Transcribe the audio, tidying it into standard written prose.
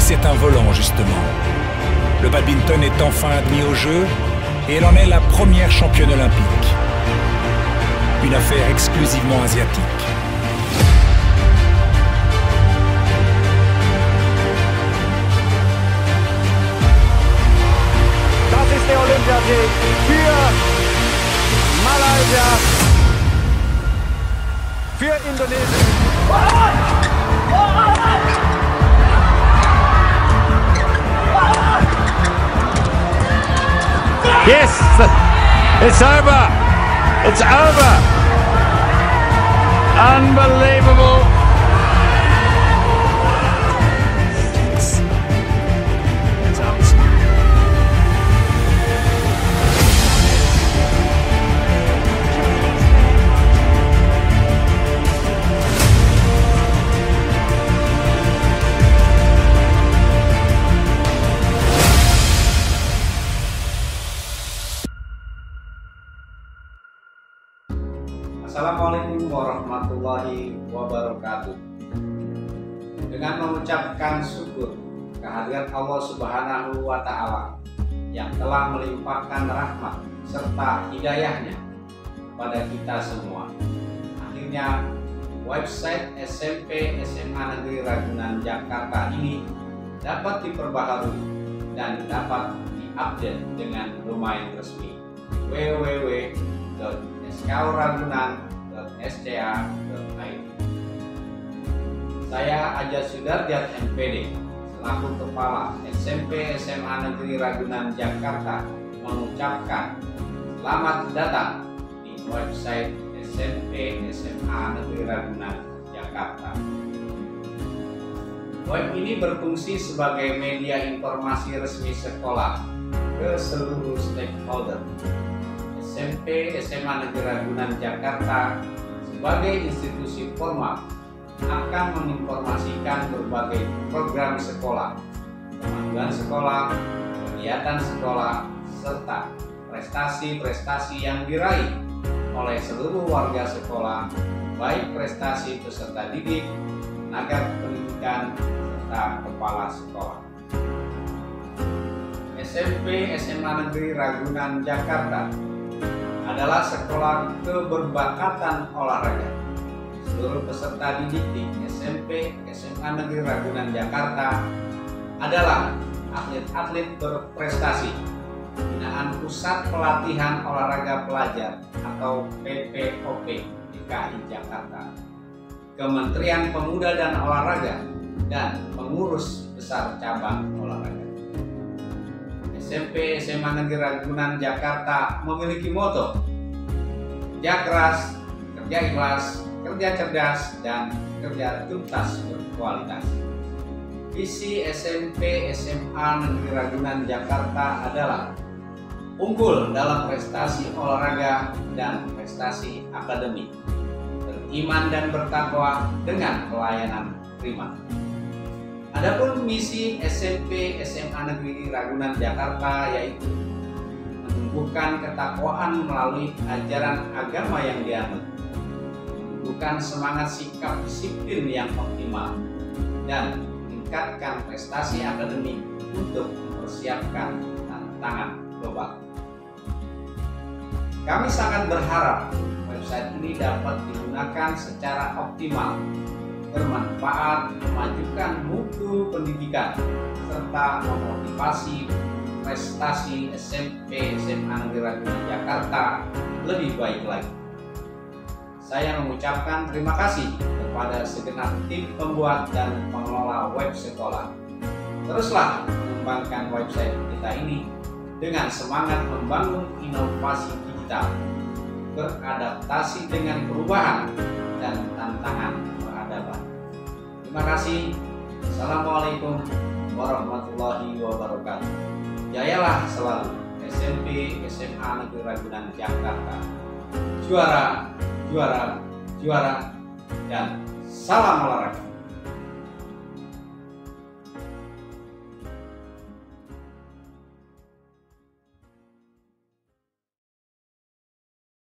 c'est un volant justement. Le badminton est enfin admis aux Jeux et elle en est la première championne olympique. Une affaire exclusivement asiatique. Das ist der Olympiasieg für Malaysia, für Indonesien. Yes, it's over. It's over. Unbelievable. Assalamualaikum warahmatullahi wabarakatuh. Dengan mengucapkan syukur kehadirat Allah Subhanahu wa Ta'ala yang telah melimpahkan rahmat serta hidayahnya pada kita semua, akhirnya website SMP SMA Negeri Ragunan Jakarta ini dapat diperbaharui dan dapat diupdate dengan domain resmi www.skauragunan.sca.id. Saya Aja Sudarjat MPD selaku Kepala SMP SMA Negeri Ragunan Jakarta mengucapkan selamat datang di website SMP SMA Negeri Ragunan Jakarta. Web ini berfungsi sebagai media informasi resmi sekolah ke seluruh stakeholder. SMP SMA Negeri Ragunan Jakarta sebagai institusi formal akan menginformasikan berbagai program sekolah, kemajuan sekolah, kegiatan sekolah, serta prestasi-prestasi yang diraih oleh seluruh warga sekolah, baik prestasi peserta didik, tenaga pendidikan, serta kepala sekolah. SMP SMA Negeri Ragunan Jakarta adalah sekolah keberbakat olahraga. Seluruh peserta didik di SMP SMA Negeri Ragunan Jakarta adalah atlet-atlet berprestasi binaan Pusat Pelatihan Olahraga Pelajar atau PPOP DKI Jakarta, Kementerian Pemuda dan Olahraga, dan pengurus besar cabang olahraga. SMP SMA Negeri Ragunan Jakarta memiliki moto kerja keras, kerja ikhlas, kerja cerdas, dan kerja tuntas berkualitas. Visi SMP SMA Negeri Ragunan Jakarta adalah unggul dalam prestasi olahraga dan prestasi akademik, beriman dan bertakwa dengan pelayanan prima. Adapun misi SMP SMA Negeri Ragunan Jakarta yaitu menumbuhkan ketakwaan melalui ajaran agama yang dianut, menumbuhkan semangat sikap disiplin yang optimal, dan meningkatkan prestasi akademik untuk mempersiapkan tantangan global. Kami sangat berharap website ini dapat digunakan secara optimal, bermanfaat, memajukan mutu pendidikan, serta memotivasi prestasi SMP SMA Negeri Ragunan Jakarta lebih baik lagi. Saya mengucapkan terima kasih kepada segenap tim pembuat dan pengelola web sekolah. Teruslah mengembangkan website kita ini dengan semangat membangun inovasi digital, beradaptasi dengan perubahan dan tantangan peradaban. Terima kasih. Assalamualaikum warahmatullahi wabarakatuh. Jayalah selalu SMP SMA Negeri Ragunan Jakarta. Juara, juara, juara, dan salam olahraga.